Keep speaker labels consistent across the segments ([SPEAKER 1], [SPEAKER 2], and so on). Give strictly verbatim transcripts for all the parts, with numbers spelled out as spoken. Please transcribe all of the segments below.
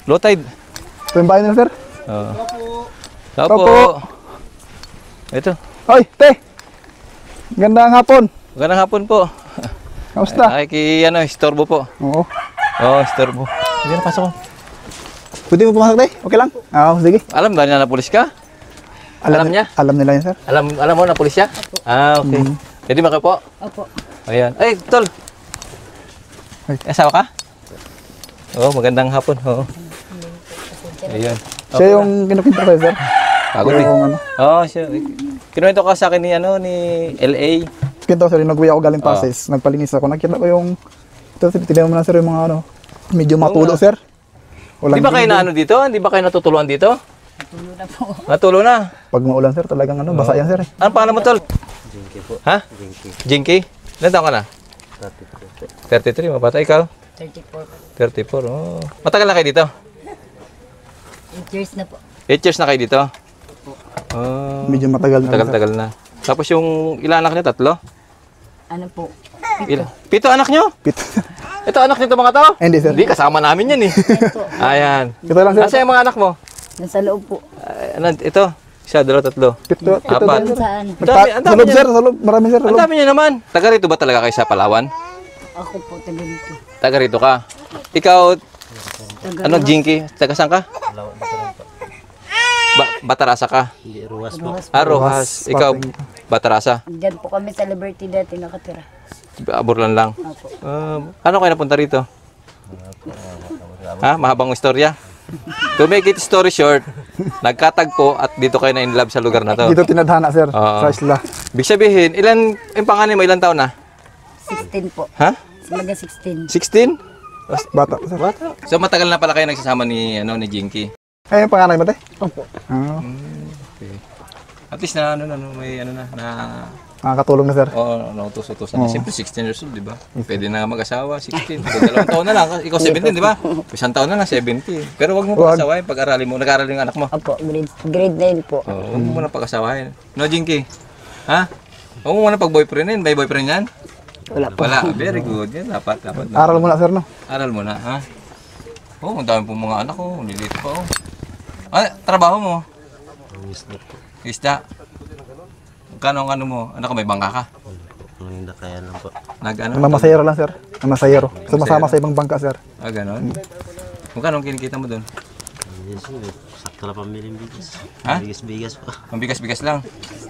[SPEAKER 1] Low tide.
[SPEAKER 2] Ito yung bahay nila, sir.
[SPEAKER 1] Oo. Tao po. Ito.
[SPEAKER 2] Hoy, te! Gandang hapon.
[SPEAKER 1] Magandang hapon po.
[SPEAKER 2] Kamusta?
[SPEAKER 1] Ay, ki, ano, istorbo po.
[SPEAKER 2] Oo.
[SPEAKER 1] Oo, oh, istorbo. Sige na, pasok ko.
[SPEAKER 2] Pwede mo pumasok, te? Okay lang? Oo, sige.
[SPEAKER 1] Alam ba na na pulis ka? Alam, alam niya?
[SPEAKER 2] Alam nila yun, sir.
[SPEAKER 1] Alam alam mo na pulis siya? Ah, okay. Mm. Pwede ba kayo po?
[SPEAKER 3] Opo.
[SPEAKER 1] Ayan. Ay, tol. Ay. Asawa ka? Oo, magandang hapon. Oo. Ayan.
[SPEAKER 2] Siya okay yung kinukinta ko, sir.
[SPEAKER 1] Pagod eh. Oo, oh, siya. Kinuwento ka sa akin ni, ano, ni L A.
[SPEAKER 2] Kinto, sir, nag-uwi ako galing Pasay. Oh. Nagpalinis ako. Nakita ko yung, ito, tignan mo na, sir, yung mga, ano, medyo matulo, oh, sir.
[SPEAKER 1] Di ba kayo na, ano, dito? Di ba kayo natutuluan dito?
[SPEAKER 3] Natulo na po.
[SPEAKER 1] Natulo na.
[SPEAKER 2] Pag maulan, sir, talagang, ano, basa yan, sir.
[SPEAKER 1] Ano pangalan mo, tol? Jinky po. Ha? Jinky. Jinky? Ilan taon ka na? thirty-three. thirty-three, mabata. Ikaw?
[SPEAKER 3] thirty-four.
[SPEAKER 1] thirty-four, oh. Matagal na kayo dito?
[SPEAKER 3] eight years na po.
[SPEAKER 1] eight years na kayo dito? Oh,
[SPEAKER 2] medyo matagal na.
[SPEAKER 1] Matagal-tagal na. Tapos yung ilan anak niyo? Tatlo?
[SPEAKER 3] Ano po?
[SPEAKER 1] Pito. Pito anak niyo?
[SPEAKER 2] Pito.
[SPEAKER 1] Ito anak nito mga tao?
[SPEAKER 2] Hindi, sir.
[SPEAKER 1] Hindi, kasama namin yan eh. Ayan.
[SPEAKER 2] Ito lang, sir.
[SPEAKER 1] Nasa yung mga anak mo?
[SPEAKER 3] Nasa loob po.
[SPEAKER 1] Uh, ano, ito? Isa, dalawa, tatlo.
[SPEAKER 2] Pito, pito.
[SPEAKER 1] Apat.
[SPEAKER 3] Saan?
[SPEAKER 1] Ang dami, ang
[SPEAKER 2] sa
[SPEAKER 1] dami
[SPEAKER 2] loob,
[SPEAKER 1] niya.
[SPEAKER 2] sir. Sa loob. Marami, sir.
[SPEAKER 1] Ang dami niya naman. Taga rito ba talaga kayo sa Palawan?
[SPEAKER 3] Ako po, taga dito.
[SPEAKER 1] Taga rito ka. Ikaw,
[SPEAKER 3] Taga
[SPEAKER 1] ano, Jinky? Taga saan ka? Ba Batarasa ka?
[SPEAKER 4] Hindi, Ruwas po.
[SPEAKER 1] Ah, Rojas. Ikaw, Batarasa.
[SPEAKER 3] Diyan po kami sa Liberty dati nakatira.
[SPEAKER 1] Aburlan lang.
[SPEAKER 3] Opo.
[SPEAKER 1] Uh, ano kayo napunta rito? Ha? Mahabang istorya? To make it story short, nagkatagpo at dito kayo na in love sa lugar na to.
[SPEAKER 2] Dito tinadhana, sir.
[SPEAKER 1] Oo.
[SPEAKER 2] Sa isla.
[SPEAKER 1] Ibig sabihin, ilan, yung panganay mo, ilan taon na?
[SPEAKER 3] sixteen po.
[SPEAKER 1] Ha?
[SPEAKER 3] Mga sixteen.
[SPEAKER 1] sixteen?
[SPEAKER 2] Bata, sir.
[SPEAKER 1] Bata. So matagal na pala kayo nagsasama ni, ano, ni Jinky?
[SPEAKER 2] Ay, yung panganay mo, te?
[SPEAKER 3] Opo.
[SPEAKER 2] Oo.
[SPEAKER 1] Okay. At least na, ano, na, may, ano na, na,
[SPEAKER 2] Nakakatulong na, sir.
[SPEAKER 1] oo, oh, nautos-utos na. Siyempre, sixteen years old, di ba? Pwede na mag-asawa, sixteen. Dalawang taon na lang. Ikaw seventeen, di ba? Isang taon na lang, seventeen. Pero wag mo pag-asawahin, pag-aralin mo. Nag-aaral yung anak mo.
[SPEAKER 3] Opo, grade, grade nine po.
[SPEAKER 1] Oo, oh, huwag mo muna pag-asawahin. No, Jinky? Ha? Huwag mo muna pag-boyfriendin. May boyfriend yan?
[SPEAKER 3] Wala po.
[SPEAKER 1] Wala. Very good. Yan, dapat, dapat.
[SPEAKER 2] Aral mo na, sir, no?
[SPEAKER 1] Aral mo na, ha? Oo, oh, ang dami pong mga anak ko. Nilito pa, oh. Ah, trabaho mo?
[SPEAKER 4] Isda po.
[SPEAKER 1] Isda. Kano ang ano mo? Anak ko, may bangka ka?
[SPEAKER 4] Hindi kaya lang po.
[SPEAKER 1] Nag ano?
[SPEAKER 2] Mamasayero lang, sir. Mamasayero. Sumasama sa ibang bangka, sir.
[SPEAKER 1] Ah, ganon? Magkano ang kinikita mo doon?
[SPEAKER 4] Yes, sakto lang pamiling bigas.
[SPEAKER 1] Ha?
[SPEAKER 4] Bigas-bigas po.
[SPEAKER 1] Ang bigas-bigas lang.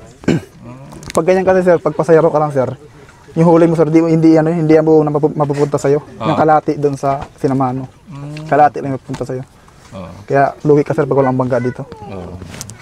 [SPEAKER 2] Pag ganyan kasi, sir, pag pasayero ka lang, sir, yung huli mo, sir, di, hindi, ano, hindi yan mo na mapu- mapupunta sa'yo.
[SPEAKER 1] Oo.
[SPEAKER 2] Yung kalati doon sa sinamahan mo.
[SPEAKER 1] Mm.
[SPEAKER 2] Kalati lang yung mapupunta sa'yo.
[SPEAKER 1] Oo.
[SPEAKER 2] Kaya, lugi ka, sir, pag walang bangka dito.
[SPEAKER 1] Oo.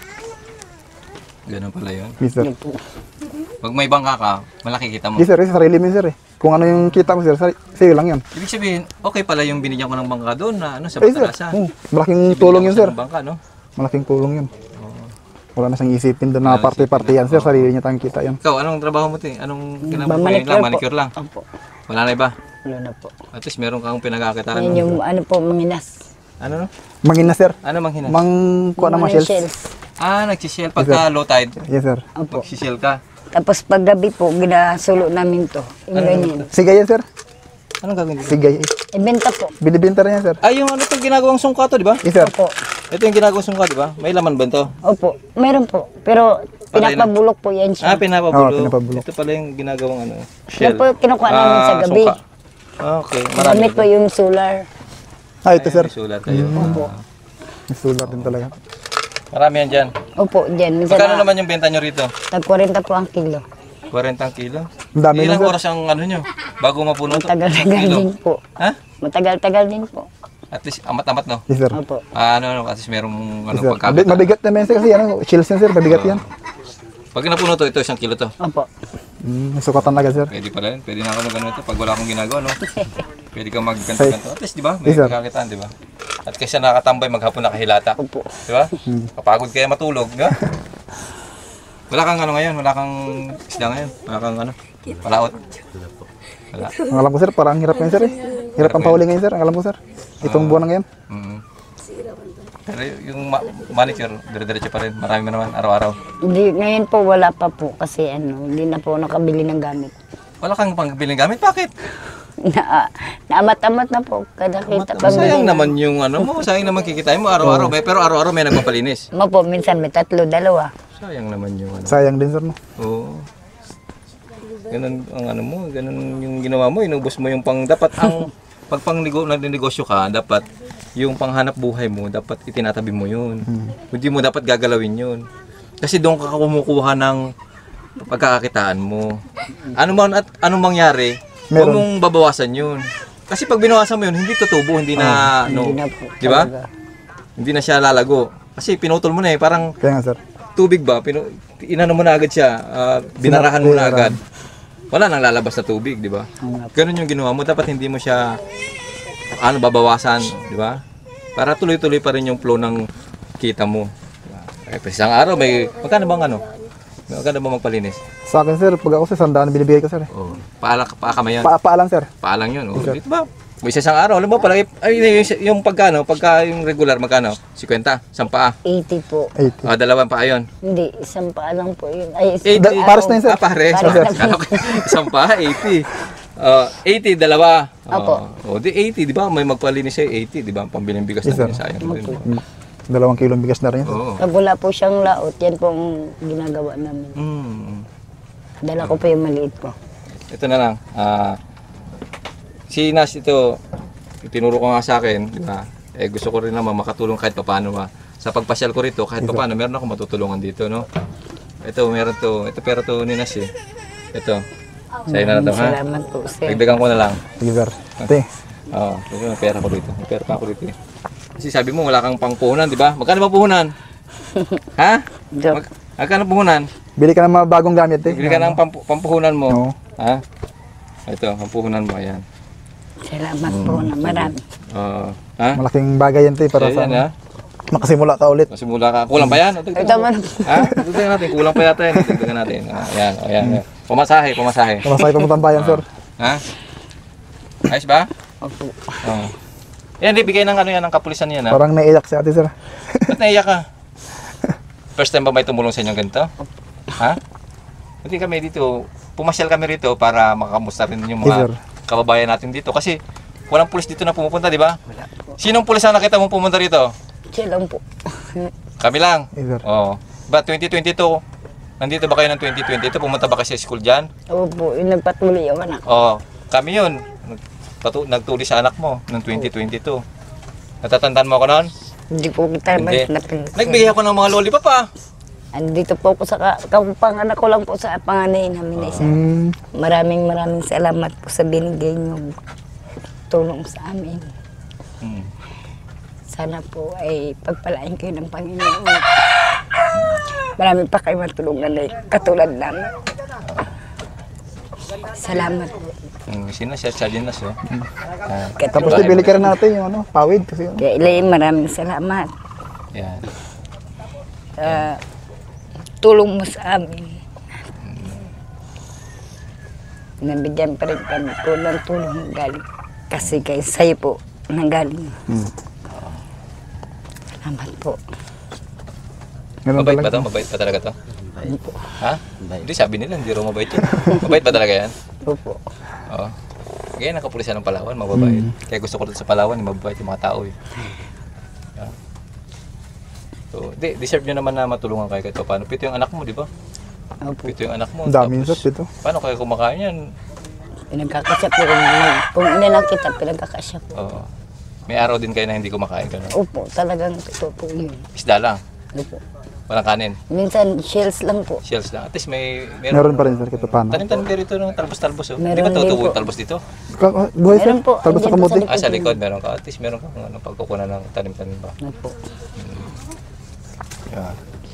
[SPEAKER 1] Ganon pala yun.
[SPEAKER 2] Yes, sir.
[SPEAKER 1] Pag may bangka ka, malaki kita mo.
[SPEAKER 2] Yes, sir. Yes, sarili mo, sir, eh. Kung ano yung kita mo, sir, sar- sa'yo lang yan.
[SPEAKER 1] Ibig sabihin, okay pala yung binigyan ko ng bangka doon na ano, sa
[SPEAKER 2] Eh, sir.
[SPEAKER 1] Batarasa.
[SPEAKER 2] Oh, malaking
[SPEAKER 1] Binigyan
[SPEAKER 2] tulong
[SPEAKER 1] ko
[SPEAKER 2] yun,
[SPEAKER 1] siya
[SPEAKER 2] sir.
[SPEAKER 1] ng Bangka, no?
[SPEAKER 2] Malaking tulong yun.
[SPEAKER 1] Oo.
[SPEAKER 2] Wala na siyang isipin doon na
[SPEAKER 1] Wala na
[SPEAKER 2] parte-parte yan, sir. Sarili niya tayong kita yan.
[SPEAKER 1] Ikaw, anong trabaho mo, te? Anong kailangan mo?
[SPEAKER 3] Manicure
[SPEAKER 1] lang,
[SPEAKER 3] po.
[SPEAKER 1] manicure lang.
[SPEAKER 3] Opo.
[SPEAKER 1] Wala na iba.
[SPEAKER 3] Wala na po.
[SPEAKER 1] At least meron kang pinagkakitaran.
[SPEAKER 3] Yan yung ano po, manginas.
[SPEAKER 1] Ano no?
[SPEAKER 2] Mangin na, sir.
[SPEAKER 1] Ano manghinas?
[SPEAKER 2] Mang kuha ng mga
[SPEAKER 3] Mga
[SPEAKER 2] shells.
[SPEAKER 1] Ah, nagsishell pagka low tide.
[SPEAKER 2] Yes, sir.
[SPEAKER 3] Opo.
[SPEAKER 1] Nagsishell ka.
[SPEAKER 3] Tapos paggabi po, ginasulo namin to. Yung ganyan.
[SPEAKER 2] Sigay yan, sir.
[SPEAKER 1] Anong gagawin dito?
[SPEAKER 2] Sigay.
[SPEAKER 3] Ibenta po.
[SPEAKER 2] Binibenta rin yan, sir.
[SPEAKER 1] Ah, yung ano itong ginagawang sungka to, di ba?
[SPEAKER 2] Yes, sir.
[SPEAKER 3] Opo.
[SPEAKER 1] Ito yung ginagawang sungka, di ba? May laman ba ito?
[SPEAKER 3] Opo. Meron po. Pero
[SPEAKER 1] Patay na.
[SPEAKER 3] pinapabulok po yan
[SPEAKER 1] Ah,
[SPEAKER 3] siya.
[SPEAKER 1] pinapabulo.
[SPEAKER 2] Oo, pinapabulok.
[SPEAKER 1] Ito pala yung ginagawang ano,
[SPEAKER 3] Yan
[SPEAKER 1] shell.
[SPEAKER 3] po kinukuha namin sa
[SPEAKER 1] Ah,
[SPEAKER 3] gabi.
[SPEAKER 1] sungka. Ah, okay. Marami.
[SPEAKER 3] Gamit po yung solar.
[SPEAKER 2] Ah, ito, sir.
[SPEAKER 1] May sulat kayo.
[SPEAKER 3] Opo.
[SPEAKER 2] May sulat din talaga.
[SPEAKER 1] Marami yan dyan.
[SPEAKER 3] Opo, dyan. Minsan
[SPEAKER 1] Magkano
[SPEAKER 3] na,
[SPEAKER 1] naman yung benta nyo rito?
[SPEAKER 3] tag forty po ang kilo.
[SPEAKER 1] forty kilo?
[SPEAKER 2] Ang dami
[SPEAKER 1] Ilang
[SPEAKER 2] nun, sir.
[SPEAKER 1] oras ang ano nyo? Bago mapuno to?
[SPEAKER 3] Matagal-tagal
[SPEAKER 1] Kilo?
[SPEAKER 3] din po.
[SPEAKER 1] Ha?
[SPEAKER 3] Matagal-tagal din po.
[SPEAKER 1] At least amat-amat, no?
[SPEAKER 2] Yes, sir.
[SPEAKER 3] Opo.
[SPEAKER 1] Ah, ano, ano, at least merong ano,
[SPEAKER 2] Yes, sir.
[SPEAKER 1] pagkakita.
[SPEAKER 2] Mabi- Mabigat naman yan, sir. Kasi ano, chills yan, sir. Mabigat yan.
[SPEAKER 1] Pag napuno to, ito isang kilo to.
[SPEAKER 3] Opo.
[SPEAKER 2] Mm, sukatan agad, sir.
[SPEAKER 1] Pwede pala yun. Pwede na ako mag-ano ito pag wala akong ginagawa, no? Pwede kang magganto-ganto. At least, di ba? May
[SPEAKER 2] Yes, sir.
[SPEAKER 1] pagkakitaan, di ba? At kaysa nakatambay, maghapon nakahilata.
[SPEAKER 3] Opo.
[SPEAKER 1] Di ba? Kapagod kaya matulog, di ba? Wala kang ano ngayon, wala kang isda ngayon. Wala kang ano, palaot. Wala.
[SPEAKER 2] Ang alam ko, sir, parang hirap ngayon, sir, eh. Hirap ang pahuli ngayon, sir. Ang alam ko, sir. Itong buwan na ngayon.
[SPEAKER 1] Mm. Pero yung ma- manicure, dire-diretso pa rin. Marami naman, araw-araw.
[SPEAKER 3] Hindi, ngayon po wala pa po kasi ano, hindi na po nakabili ng gamit.
[SPEAKER 1] Wala kang pangbiling gamit, bakit?
[SPEAKER 3] Na, naamat-amat na po. Kada kita pag
[SPEAKER 1] Sayang naman yung ano mo, sayang naman kikitain mo araw-araw. May, pero araw-araw may nagpapalinis.
[SPEAKER 3] Mo po, minsan may tatlo, dalawa.
[SPEAKER 1] Sayang naman yung ano.
[SPEAKER 2] Sayang din sir, no?
[SPEAKER 1] Oo. Ganun ang ano mo, ganun yung ginawa mo, inubos mo yung pang dapat ang pag pang nego, nagnegosyo ka, dapat yung panghanap buhay mo, dapat itinatabi mo yun. Hindi mo dapat gagalawin yun. Kasi doon ka kumukuha ng pagkakakitaan mo. Ano man at anong mangyari, huwag
[SPEAKER 2] Meron.
[SPEAKER 1] mong babawasan yun. Kasi pag binawasan mo yun, hindi tutubo, hindi na, no,
[SPEAKER 3] Hindi na po.
[SPEAKER 1] di ba?
[SPEAKER 3] talaga.
[SPEAKER 1] Hindi na siya lalago. Kasi pinutol mo na eh, parang
[SPEAKER 2] Kaya nga sir.
[SPEAKER 1] tubig ba, pinu, inano mo na agad siya, ah, binarahan mo na agad. Wala nang lalabas na tubig, di ba? Ganun yung ginawa mo, dapat hindi mo siya ano babawasan, di ba? Para tuloy-tuloy pa rin yung flow ng kita mo. Diba? Eh, isang araw may magkano bang ano? Magkano ba magpalinis?
[SPEAKER 2] Sa akin sir, pag ako sir, sandaan binibigay ko sir. Eh.
[SPEAKER 1] Oh, paala paaka mo 'yan.
[SPEAKER 2] Pa paalam sir.
[SPEAKER 1] Paalang 'yun, oh. Dito ba? May isang araw, alam mo pala ay yung, yung pagkano, pagka yung regular magkano? fifty, isang paa.
[SPEAKER 3] eighty po.
[SPEAKER 2] eighty.
[SPEAKER 1] Ah, dalawang paa 'yon.
[SPEAKER 3] Hindi, isang paa lang po yun. Ay,
[SPEAKER 1] eighty.
[SPEAKER 3] isang
[SPEAKER 2] Pares na yun, sir.
[SPEAKER 1] Ah, pare.
[SPEAKER 3] Pares na po.
[SPEAKER 1] Isang paa, eighty. Uh, eighty, dalawa.
[SPEAKER 3] Apo.
[SPEAKER 1] Oh, di eighty, di ba? May magpalinis sa'yo, eighty, di ba? Pambiling bigas
[SPEAKER 2] Yes,
[SPEAKER 1] na
[SPEAKER 2] sir.
[SPEAKER 1] din, sayang din.
[SPEAKER 2] Mm. Dalawang kilong bigas na rin yun.
[SPEAKER 1] Oo.
[SPEAKER 3] Pag wala po siyang laot, yan po ang ginagawa namin.
[SPEAKER 1] Mm.
[SPEAKER 3] Dala ko pa yung maliit ko.
[SPEAKER 1] Ito na lang. Ah, si Nas ito, tinuro ko nga sa akin, di ba? Eh, gusto ko rin naman makatulong kahit paano ba. Sa pagpasyal ko rito, kahit paano, meron ako matutulungan dito, no? Ito, meron to. Ito, pero to ni Nas eh. Ito. Sa'yo na na to, ha?
[SPEAKER 3] Salamat po, sir.
[SPEAKER 1] Dagdagan ko na lang.
[SPEAKER 2] Sige sir. Ate,
[SPEAKER 1] Oo, kasi may pera ko dito. May pera pa ako dito eh. Kasi sabi mo, wala kang pangpuhunan, di ba? Magkano ba puhunan? Ha?
[SPEAKER 3] Joke.
[SPEAKER 1] Mag magkano puhunan?
[SPEAKER 2] bili ka ng mga bagong gamit eh.
[SPEAKER 1] Bili ka ng pampu pampuhunan mo.
[SPEAKER 2] Oo.
[SPEAKER 1] Ha? Ito, pampuhunan mo, ayan.
[SPEAKER 3] Salamat po na marami.
[SPEAKER 1] Oo. ha?
[SPEAKER 2] Malaking bagay yan te para
[SPEAKER 1] Ayan,
[SPEAKER 2] sa
[SPEAKER 1] ha?
[SPEAKER 2] makasimula ka ulit.
[SPEAKER 1] Masimula ka. Kulang pa yan? O, dagdagan
[SPEAKER 3] Ito
[SPEAKER 1] mo.
[SPEAKER 3] man.
[SPEAKER 1] Ha? Dagdagan natin. Kulang pa yata yan. Dagdagan natin. Ah, ayan, o, ayan. ayan. Pamasahe, pamasahe.
[SPEAKER 2] Kamasay pamuntang bayan sir.
[SPEAKER 1] Ha? Ayos ba?
[SPEAKER 3] Opo.
[SPEAKER 1] Oo. Yan, di, bigay ng ano yan, ng kapulisan yan, ha?
[SPEAKER 2] Parang naiyak si ate sir.
[SPEAKER 1] Ba't naiyak ka? First time ba may tumulong sa inyo ganito? Ha? Hindi kami dito, pumasyal kami rito para makamusta rin yung
[SPEAKER 2] Yes, sir.
[SPEAKER 1] mga kababayan natin dito. Kasi walang pulis dito na pumupunta, di ba? Sinong pulis ang nakita mong pumunta rito?
[SPEAKER 3] Siya lang po.
[SPEAKER 1] Kami lang.
[SPEAKER 2] Yes, sir.
[SPEAKER 1] Oo. Ba, twenty twenty-two, nandito ba kayo ng twenty twenty-two? Pumunta ba kayo sa school dyan?
[SPEAKER 3] Opo, yung nagpatuloy yung anak.
[SPEAKER 1] Oo. Kami yun. Patu nagtuli sa anak mo ng twenty twenty-two. Natatandaan mo ako noon?
[SPEAKER 3] Hindi po kita
[SPEAKER 1] Hindi.
[SPEAKER 3] napil.
[SPEAKER 1] Nagbigay ako ng mga lollipop pa.
[SPEAKER 3] Andito po ako sa ka- kapanganak ko lang po sa panganay namin na isa.
[SPEAKER 2] Hmm.
[SPEAKER 3] Maraming maraming salamat po sa binigay niyong tulong sa amin.
[SPEAKER 1] Hmm.
[SPEAKER 3] Sana po ay pagpalain kayo ng Panginoon. Marami pa kayo matulungan na katulad namin. Salamat po.
[SPEAKER 1] Hmm. Sino siya? Siya din na siya. Ah,
[SPEAKER 2] Tapos di bili ka rin natin yung ano, pawid kasi yun.
[SPEAKER 3] Kaya Elaine, maraming salamat.
[SPEAKER 1] yan.
[SPEAKER 3] sa tulong mo sa amin. Nabigyan pa rin kami po ng tulong galing. Kasi kay sa'yo po nanggaling.
[SPEAKER 2] Hmm.
[SPEAKER 3] Salamat po.
[SPEAKER 2] Ganun
[SPEAKER 1] Mabait ba
[SPEAKER 2] talaga.
[SPEAKER 1] to? Mabait ba talaga to?
[SPEAKER 4] Mabait.
[SPEAKER 1] Ha? Hindi, sabi nila, hindi raw mabait yun. Mabait ba talaga yan?
[SPEAKER 3] Opo.
[SPEAKER 1] Oo. Kaya nakapulisan ng Palawan, mababait. Kaya gusto ko dito sa Palawan, yung mababait yung mga tao eh. Yeah. So, di, deserve nyo naman na matulungan kayo kahit paano. Pito yung anak mo, di ba?
[SPEAKER 3] Opo.
[SPEAKER 1] Pito yung anak mo.
[SPEAKER 2] Ang dami
[SPEAKER 1] tapos,
[SPEAKER 2] sir dito.
[SPEAKER 1] paano kayo kumakain yan?
[SPEAKER 3] Pinagkakasya po. Kung, kung inilang kita, pinagkakasya po.
[SPEAKER 1] Oo. May araw din kayo na hindi kumakain ka, no?
[SPEAKER 3] Opo, talagang totoo po yun.
[SPEAKER 1] Isda lang.
[SPEAKER 3] Opo.
[SPEAKER 1] Walang kanin.
[SPEAKER 3] Minsan, shells lang po.
[SPEAKER 1] Shells lang. At least may...
[SPEAKER 2] Meron pa rin sir kahit paano.
[SPEAKER 1] Tanim-tanim din rito ng talbos-talbos. Oh. Di
[SPEAKER 3] Meron
[SPEAKER 1] ba
[SPEAKER 3] din
[SPEAKER 1] totoo
[SPEAKER 3] po.
[SPEAKER 1] talbos dito?
[SPEAKER 2] Ka- Buhay sir.
[SPEAKER 3] Meron po.
[SPEAKER 2] Talbos sa
[SPEAKER 3] Andyan po
[SPEAKER 2] kamuti.
[SPEAKER 3] sa
[SPEAKER 1] Ah, sa likod meron ka. At least meron kang ano, pagkukunan ng tanim-tanim ba.
[SPEAKER 3] Opo.
[SPEAKER 1] Yeah.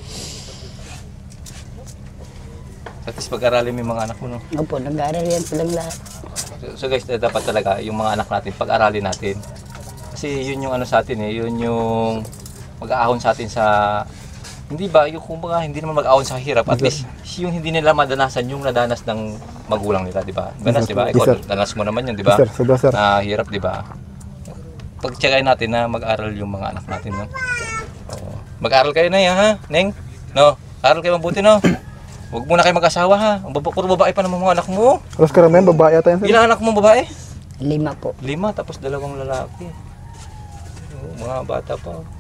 [SPEAKER 1] At least pag-aralin mo yung mga anak mo, no?
[SPEAKER 3] Opo, nag-aaral yan silang lahat.
[SPEAKER 1] So, so guys, dapat talaga yung mga anak natin, pag-aralin natin. Kasi yun yung ano sa atin eh, yun yung mag-aahon sa atin sa... Hindi ba, yung kumbaga hindi naman mag-aahon sa hirap. At least yung hindi nila madanasan yung nadanas ng magulang nila, di ba? Danas, di ba?
[SPEAKER 2] Yes,
[SPEAKER 1] Ikaw,
[SPEAKER 2] sir.
[SPEAKER 1] danas mo naman yun, di ba?
[SPEAKER 2] Yes, sir. Sobra, sir.
[SPEAKER 1] Na hirap, di ba? Pag-checkay natin na mag-aral yung mga anak natin, no? Oo. Mag-aral kayo na yan, ha? Neng? No? Aral kayo mabuti, no? Huwag muna kayo mag-asawa, ha? Ang baba, puro babae pa naman mga anak mo.
[SPEAKER 2] Alas karamihan babae ata yan sir.
[SPEAKER 1] Ilang anak mo babae?
[SPEAKER 3] Lima po.
[SPEAKER 1] Lima, tapos dalawang lalaki. Oo, mga bata pa. Oo.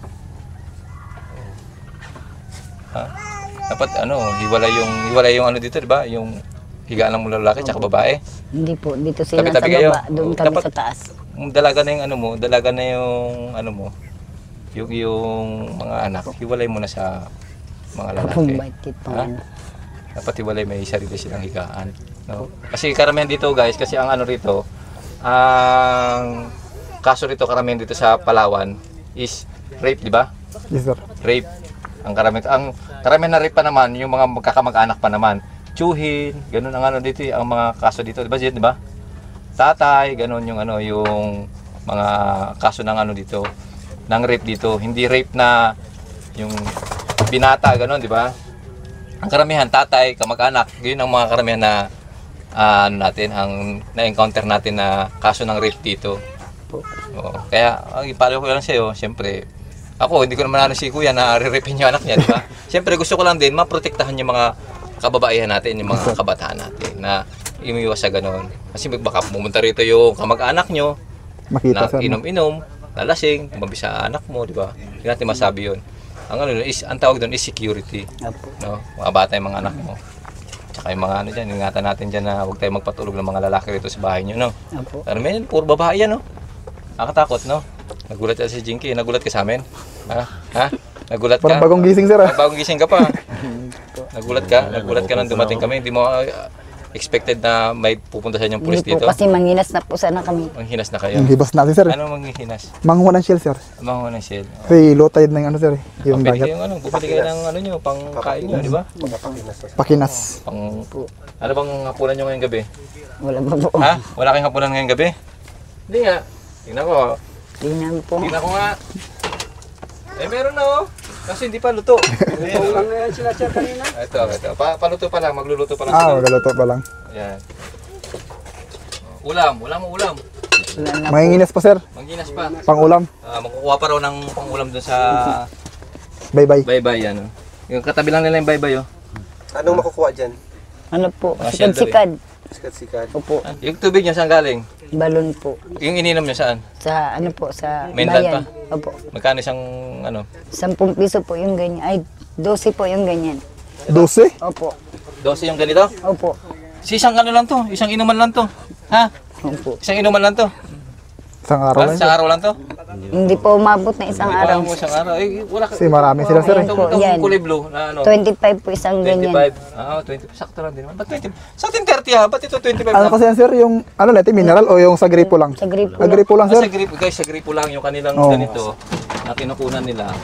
[SPEAKER 1] Ha? Dapat ano, hiwalay yung hiwalay yung ano dito, 'di ba? Yung higaan ng lalaki at babae.
[SPEAKER 3] Hindi po, dito sila sa
[SPEAKER 1] Tabi-tabi kayo?
[SPEAKER 3] baba, doon
[SPEAKER 1] Oo,
[SPEAKER 3] kami
[SPEAKER 1] dapat-
[SPEAKER 3] sa taas.
[SPEAKER 1] Dalaga na yung ano mo, dalaga na yung ano mo. Yung yung mga anak, hiwalay mo na sa mga lalaki.
[SPEAKER 3] Kung bakit po
[SPEAKER 1] Ha?
[SPEAKER 3] ano.
[SPEAKER 1] Dapat hiwalay, may sarili silang higaan. No? Kasi karamihan dito guys, kasi ang ano rito, ang kaso rito karamihan dito sa Palawan is rape, di ba?
[SPEAKER 2] Yes, sir.
[SPEAKER 1] Rape. Ang karamihan, ang karamihan na rape pa naman, yung mga magkakamag-anak pa naman. Tsuhin, ganun ang ano dito, ang mga kaso dito, di ba, Jed, di ba? Tatay, ganun yung ano, yung mga kaso ng ano dito, ng rape dito. Hindi rape na yung binata, ganun, di ba? Ang karamihan, tatay, kamag-anak, yun ang mga karamihan na ah, ano natin, ang na-encounter natin na kaso ng rape dito. Oo. Kaya, ang ipalaw ko lang sa'yo, siyempre, ako, hindi ko naman ano si kuya na re-rapin yung anak niya, di ba? Siyempre, gusto ko lang din, maprotektahan yung mga kababaihan natin, yung mga kabataan natin, na imiwas sa ganun. Kasi baka pumunta rito yung kamag-anak nyo,
[SPEAKER 2] Makita,
[SPEAKER 1] na
[SPEAKER 2] sir. no?
[SPEAKER 1] inom-inom, lalasing, tumabi sa anak mo, di ba? Hindi natin masabi yun. Ang ano is, ang tawag doon is security.
[SPEAKER 3] Opo.
[SPEAKER 1] No? Mga bata yung mga anak mo. Tsaka yung mga ano dyan, ingatan natin dyan na huwag tayo magpatulog ng mga lalaki rito sa bahay nyo, no?
[SPEAKER 3] Opo.
[SPEAKER 1] Pero may puro babae yan, no? Nakatakot, no? Nagulat ka si Jinky, nagulat ka sa amin? Ha? Ha? Nagulat ka?
[SPEAKER 2] Parang bagong gising, sir.
[SPEAKER 1] Ah,
[SPEAKER 2] ah.
[SPEAKER 1] bagong gising ka pa. Nagulat ka? Nagulat ka nang dumating kami. Hindi mo ah, expected na may pupunta sa inyong pulis
[SPEAKER 3] Hindi po,
[SPEAKER 1] dito?
[SPEAKER 3] kasi manginas na po sana kami.
[SPEAKER 1] Manghinas na kayo.
[SPEAKER 2] Yung hibas natin, sir.
[SPEAKER 1] Ano manghihinas?
[SPEAKER 2] Manguha ng shell, sir.
[SPEAKER 1] Manguha ng shell.
[SPEAKER 2] Kasi low tide na yung ano, sir. eh, Yung
[SPEAKER 1] Pwede
[SPEAKER 2] dagat.
[SPEAKER 1] kayong ano, bumili kayo ng ano nyo, pang kain nyo, di ba?
[SPEAKER 2] Pakinas.
[SPEAKER 1] Pang, ano bang hapunan nyo ngayong gabi?
[SPEAKER 3] Wala pa po.
[SPEAKER 1] Ha? Wala kayong hapunan ngayong gabi? Hindi nga. Tingnan ko.
[SPEAKER 3] Tingnan po.
[SPEAKER 1] Tingnan ko nga. Eh, meron na oh. Kasi hindi pa luto. Luto lang yan sila siya kanina. Ito, ito. Pa paluto pa lang, magluluto pa lang.
[SPEAKER 2] Ah,
[SPEAKER 1] sila.
[SPEAKER 2] magluto pa lang.
[SPEAKER 1] Yan. Ulam, wala mo ulam.
[SPEAKER 3] Wala na po.
[SPEAKER 2] Manginginas pa, sir.
[SPEAKER 1] Mangginas pa.
[SPEAKER 2] Pang ulam.
[SPEAKER 1] Ah, makukuha pa raw ng pangulam doon sa
[SPEAKER 2] Bye-bye.
[SPEAKER 1] baybay ano. Yung katabi lang nila yung baybay oh.
[SPEAKER 5] Anong makukuha dyan?
[SPEAKER 3] Ano po,
[SPEAKER 1] Mga shell
[SPEAKER 3] sikad-sikad.
[SPEAKER 5] Sikat-sikat.
[SPEAKER 3] Opo,
[SPEAKER 1] Ah, yung tubig niya saan galing?
[SPEAKER 3] balon po.
[SPEAKER 1] Yung ininom niya saan?
[SPEAKER 3] Sa ano po, sa
[SPEAKER 1] Mainland
[SPEAKER 3] bayan. Opo,
[SPEAKER 1] Magkano isang ano?
[SPEAKER 3] sampung piso po yung ganyan. Ay, dose po yung ganyan.
[SPEAKER 2] Dose.
[SPEAKER 3] Opo,
[SPEAKER 1] dose yung ganito?
[SPEAKER 3] opo,
[SPEAKER 1] Si isang ano lang to, isang inuman lang to. Ha?
[SPEAKER 3] opo.
[SPEAKER 1] Isang inuman lang to.
[SPEAKER 2] Isang araw
[SPEAKER 1] Ha?
[SPEAKER 2] lang.
[SPEAKER 1] Isang araw lang to?
[SPEAKER 3] Hindi po umabot na isang araw.
[SPEAKER 1] Wala mo isang araw. Eh, wala ka.
[SPEAKER 2] Kasi marami sila, sir. eh.
[SPEAKER 1] Itong,
[SPEAKER 3] po,
[SPEAKER 1] itong
[SPEAKER 3] yan.
[SPEAKER 1] kulay blue na ano?
[SPEAKER 3] twenty-five po isang ganyan.
[SPEAKER 1] twenty-five. Ah, twenty. Sakto lang din naman. Ba't twenty? Sa atin thirty ha? Ba't ito twenty-five
[SPEAKER 2] Ano
[SPEAKER 1] lang?
[SPEAKER 2] kasi yan, sir? Yung, ano natin, mineral o yung sa gripo lang?
[SPEAKER 3] Sa gripo
[SPEAKER 2] Sa
[SPEAKER 3] lang.
[SPEAKER 2] gripo lang,
[SPEAKER 1] Ah,
[SPEAKER 2] sir.
[SPEAKER 1] sa gripo, guys, sa gripo lang yung kanilang
[SPEAKER 2] Oo.
[SPEAKER 1] ganito na kinukunan nila.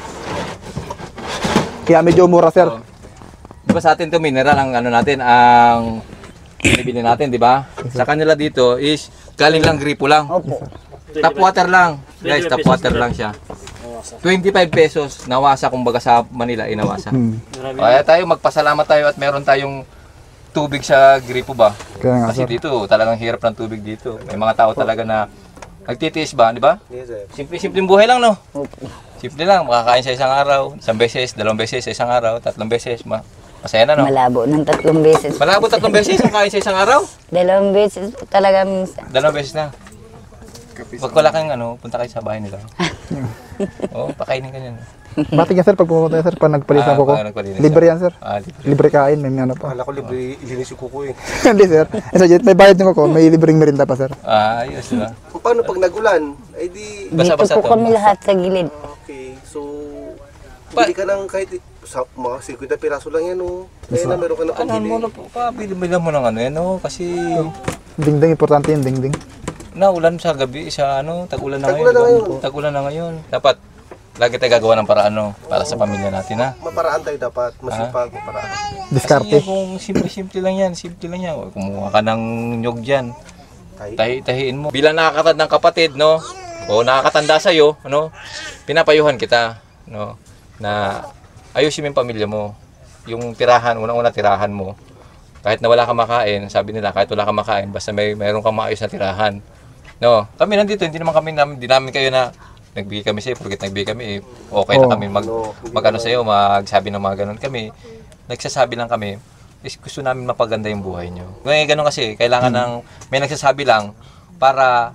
[SPEAKER 2] Kaya medyo mura, sir.
[SPEAKER 1] Oo. Di ba sa atin to mineral ang ano natin, ang binibili natin, di ba? Sa kanila dito is galing lang gripo lang.
[SPEAKER 3] Opo,
[SPEAKER 1] Tap water lang. Guys, tap water lang siya. twenty-five pesos nawasa kumbaga sa Manila inawasa.
[SPEAKER 2] Hmm.
[SPEAKER 1] Kaya tayo magpasalamat tayo at meron tayong tubig sa gripo ba?
[SPEAKER 2] Kaya nga,
[SPEAKER 1] Kasi
[SPEAKER 2] sir.
[SPEAKER 1] dito talagang hirap ng tubig dito. May mga tao talaga na nagtitiis ba, di ba?
[SPEAKER 5] Yes, sir.
[SPEAKER 1] Simple-simpleng buhay lang, no?
[SPEAKER 3] opo.
[SPEAKER 1] Simple lang, makakain sa isang araw, isang beses, dalawang beses sa isang araw, tatlong beses, ma masaya na, no?
[SPEAKER 3] Malabo ng tatlong beses.
[SPEAKER 1] Malabo tatlong beses ang kain sa isang araw?
[SPEAKER 3] Dalawang beses po talaga minsan.
[SPEAKER 1] Dalawang beses na. Pag wala kang ano, punta kayo sa bahay nila. Oo, pakainin ka niyan.
[SPEAKER 2] Bati ka, sir, pag pumunta, sir, pag nagpalis
[SPEAKER 1] Ah,
[SPEAKER 2] ng kuko.
[SPEAKER 1] pag nagpalinis,
[SPEAKER 2] Libre
[SPEAKER 1] sir.
[SPEAKER 2] yan, sir.
[SPEAKER 1] Ah, libre.
[SPEAKER 2] Libre kain, may ano pa.
[SPEAKER 5] Akala ko libre ilinis yung kuko eh.
[SPEAKER 2] Hindi, sir. Eh, so, may bayad yung kuko, may libreng merinda pa, sir.
[SPEAKER 1] Ah, ayos, di ba?
[SPEAKER 5] Kung paano pag nagulan? Ay di...
[SPEAKER 3] Dito
[SPEAKER 1] Basa-basa
[SPEAKER 3] po
[SPEAKER 1] to.
[SPEAKER 3] kami lahat sa gilid.
[SPEAKER 5] Okay, so...
[SPEAKER 1] Pa-
[SPEAKER 5] Bili ka ng kahit sa mga fifty piraso lang yan oh. Kaya na meron ka na
[SPEAKER 1] Ano
[SPEAKER 5] pambili.
[SPEAKER 1] mo na po, pabili-bili mo ng ano yan, no? Kasi
[SPEAKER 2] Dingding, importante yung dingding.
[SPEAKER 1] naulan sa gabi, sa ano, tag-ulan na
[SPEAKER 5] Tag-ulan na
[SPEAKER 1] ngayon.
[SPEAKER 5] ngayon.
[SPEAKER 1] Tag-ulan na ngayon. Dapat, lagi tayo gagawa ng paraan, no? Para sa pamilya natin, ha?
[SPEAKER 5] Maparaan tayo dapat. Masipag, maparaan.
[SPEAKER 2] Diskarte.
[SPEAKER 1] Kasi kung simple-simple lang yan, simple lang yan. O, kumuha ka ng nyog dyan,
[SPEAKER 5] Tayo.
[SPEAKER 1] tahi-tahiin mo. Bilang nakakatad ng kapatid, no? O nakakatanda sa'yo, ano? Pinapayuhan kita, no? Na ayusin mo yung pamilya mo. Yung tirahan, unang-una tirahan mo. Kahit na wala kang makain, sabi nila, kahit wala kang makain, basta may mayroon kang maayos na tirahan. No, kami nandito, hindi naman kami namin, hindi namin kayo na nagbigay kami sa'yo, porque nagbigay kami, eh, okay na
[SPEAKER 2] Oo.
[SPEAKER 1] kami mag,
[SPEAKER 5] No,
[SPEAKER 1] mag ano sa'yo, magsabi ng mga ganun kami. Nagsasabi lang kami, is gusto namin mapaganda yung buhay nyo. Ngayon ganun kasi, kailangan ng, may nagsasabi lang, para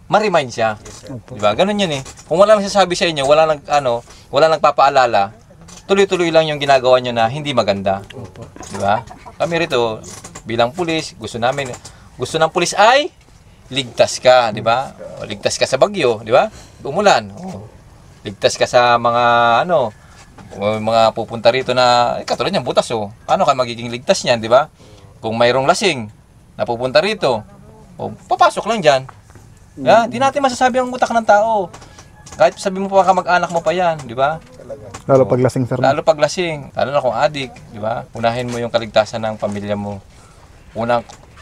[SPEAKER 1] ma-remind siya. Di ba? Ganun yun eh. Kung wala nang sasabi sa inyo, wala nang, ano, wala nang papaalala, tuloy-tuloy lang yung ginagawa nyo na hindi maganda. Di ba? Kami rito, bilang pulis, gusto namin, gusto ng pulis ay ligtas ka, di ba? O, ligtas ka sa bagyo, di ba? Umulan. O, ligtas ka sa mga, ano, o, mga pupunta rito na, eh, katulad niyan, butas, o. Ano ka magiging ligtas niyan, di ba? Kung mayroong lasing na pupunta rito, o, papasok lang dyan. Yeah, di natin masasabi ang utak ng tao. Kahit sabi mo pa kamag-anak mo pa yan, di ba?
[SPEAKER 2] Lalo pag lasing, sir.
[SPEAKER 1] Lalo pag lasing, lalo na kung adik, di ba? Unahin mo yung kaligtasan ng pamilya mo. Unang,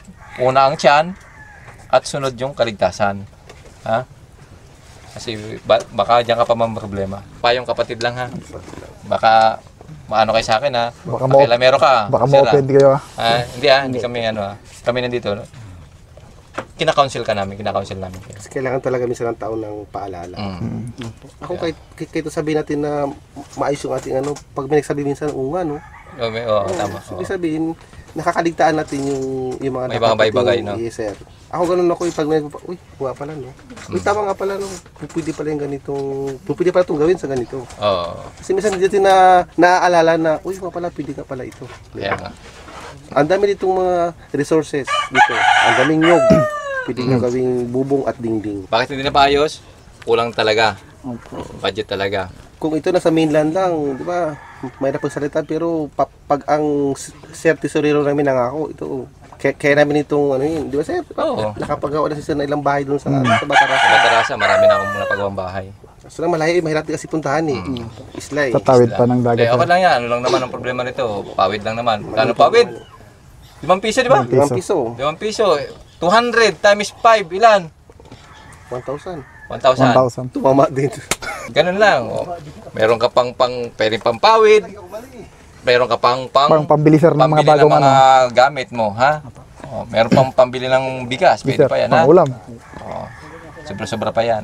[SPEAKER 1] una ang tiyan, at sunod yung kaligtasan. Ha? Kasi ba, baka diyan ka pa mamroblema. Payong kapatid lang ha. Baka maano kayo sa akin ha.
[SPEAKER 2] Baka mo-
[SPEAKER 1] Pakilamero ka.
[SPEAKER 2] Baka
[SPEAKER 1] sir,
[SPEAKER 2] ma-offend kayo, ah.
[SPEAKER 1] ah. Hindi ah, hindi kami ano ah. Kami nandito. No? Kina-counsel ka namin, kina-counsel namin.
[SPEAKER 5] Kasi kailangan talaga minsan ng tao ng paalala.
[SPEAKER 1] Mm.
[SPEAKER 5] Ako kahit, kahit sabihin natin na maayos yung ating ano, pag may nagsabi minsan, oo nga no.
[SPEAKER 1] Oh, may, oh, tama.
[SPEAKER 5] Ibig
[SPEAKER 1] Oh.
[SPEAKER 5] sabihin, nakakaligtaan natin yung, yung mga
[SPEAKER 1] May
[SPEAKER 5] dapat
[SPEAKER 1] mga bagay-bagay,
[SPEAKER 5] nating-
[SPEAKER 1] no?
[SPEAKER 5] Yes, sir. Ako ganun ako, eh, pag may, uy, nga pala, no? Uy, tama nga pala, no? Pwede pala yung ganitong, pwede pala itong gawin sa ganito.
[SPEAKER 1] Oh,
[SPEAKER 5] Kasi minsan hindi natin na, naaalala na, uy, nga pala, pwede nga pala ito.
[SPEAKER 1] kaya nga.
[SPEAKER 5] Ang dami ditong mga resources dito. Ang daming nyog. Pwede nga gawing bubong at dingding.
[SPEAKER 1] Bakit hindi na paayos? Kulang talaga. Budget talaga.
[SPEAKER 5] Kung ito nasa mainland lang, di ba? May napagsalita pero pa, pag ang Sir Tesorero namin nangako, ito, kaya, kaya namin itong ano yun, di ba sir?
[SPEAKER 1] Oo.
[SPEAKER 5] Nakapagawa na siya ng ilang bahay doon sa, sa Batarasa.
[SPEAKER 1] Sa Batarasa, marami na akong napagawang bahay.
[SPEAKER 5] So na malayo, eh, mahirap din kasi puntahan eh. Isla eh.
[SPEAKER 2] Tatawid pa ng dagat,
[SPEAKER 1] Eh, okay
[SPEAKER 2] sir.
[SPEAKER 1] lang yan. Ano lang naman ang problema nito? Pawid lang naman. Kano pawid? Limang piso, di ba?
[SPEAKER 5] Limang piso.
[SPEAKER 1] Limang piso. two hundred times five, ilan?
[SPEAKER 5] one thousand.
[SPEAKER 1] one thousand.
[SPEAKER 2] one thousand.
[SPEAKER 5] Tumama din.
[SPEAKER 1] Ganun lang. Oh. Meron ka pang pang pwedeng pampawid. Meron ka pang pang
[SPEAKER 2] Parang pambili, sir, ng mga
[SPEAKER 1] pambili
[SPEAKER 2] bagong
[SPEAKER 1] ng mga
[SPEAKER 2] ano.
[SPEAKER 1] gamit mo, ha? Oh, meron pang pambili ng bigas, pwede
[SPEAKER 2] Sir,
[SPEAKER 1] pa yan, ha?
[SPEAKER 2] pang ulam.
[SPEAKER 1] Oh. Sobra-sobra pa yan.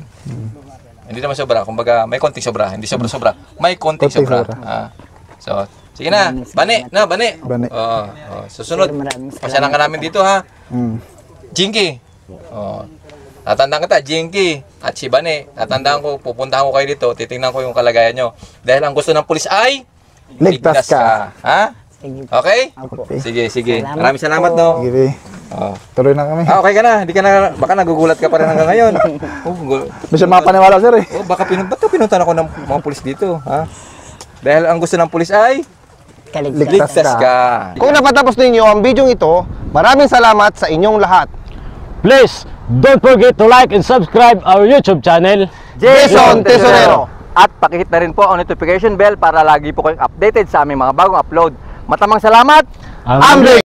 [SPEAKER 1] Hindi naman sobra, kumbaga may konting sobra, hindi sobra-sobra. May konting
[SPEAKER 2] Konting
[SPEAKER 1] sobra.
[SPEAKER 2] sobra.
[SPEAKER 1] Ah. So, sige na. Bani, na, bani.
[SPEAKER 2] Bani.
[SPEAKER 1] Oh, oh. Susunod.
[SPEAKER 3] Sir, maraming salamat
[SPEAKER 1] Pasyalan ka namin dito, ha?
[SPEAKER 2] Mm.
[SPEAKER 1] Jinky. Oh. Tatandaan kita, Jinky at si Bane. Tatandaan ko, pupuntahan ko kayo dito, titingnan ko yung kalagayan nyo. Dahil ang gusto ng pulis ay
[SPEAKER 2] Ligtas ka.
[SPEAKER 1] Ha?
[SPEAKER 3] Sige.
[SPEAKER 1] Okay?
[SPEAKER 3] Opo.
[SPEAKER 2] Okay.
[SPEAKER 1] Sige, sige.
[SPEAKER 3] Salamat
[SPEAKER 1] Maraming salamat,
[SPEAKER 3] po.
[SPEAKER 1] no?
[SPEAKER 2] Sige,
[SPEAKER 1] Oh.
[SPEAKER 2] tuloy na kami.
[SPEAKER 1] Ah, okay ka na. Hindi ka na, baka nagugulat ka pa rin hanggang ngayon. Oh, gu-
[SPEAKER 2] Hindi siya mapaniwala, sir, eh.
[SPEAKER 1] oh baka pinun ba't pinuntan ako ng mga pulis dito, ha? Dahil ang gusto ng pulis ay
[SPEAKER 3] Kaligtas.
[SPEAKER 1] ligtas ka.
[SPEAKER 6] Kung napatapos ninyo ang video ito, maraming salamat sa inyong lahat.
[SPEAKER 7] Please don't forget to like and subscribe our YouTube channel.
[SPEAKER 6] Jason Tesorero.
[SPEAKER 8] At pakihit na rin po ang notification bell para lagi po kayong updated sa aming mga bagong upload. Matamang salamat!
[SPEAKER 7] Amri!